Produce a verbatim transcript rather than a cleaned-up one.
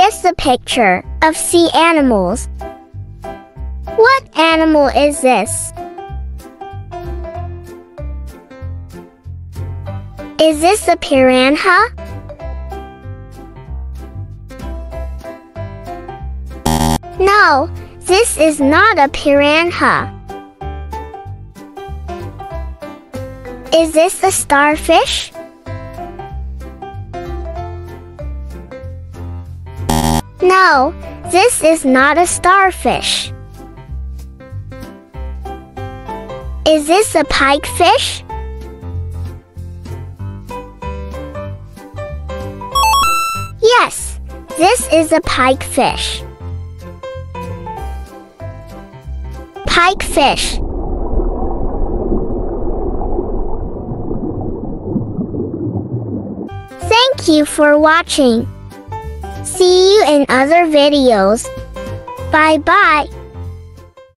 Guess the picture of sea animals. What animal is this? Is this a piranha? No, this is not a piranha. Is this a starfish? No, this is not a starfish. Is this a pikefish? Yes, this is a pikefish. Pikefish. Thank you for watching. See you in other videos. Bye bye.